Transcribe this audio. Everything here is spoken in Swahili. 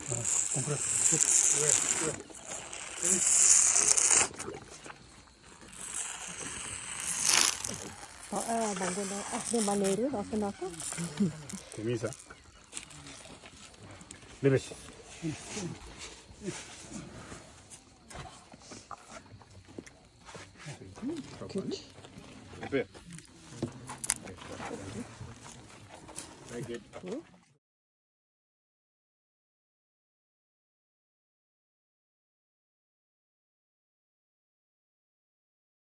Compress. Where? De maneiro, nossa nota. Camisa. Libes. Good. Very good.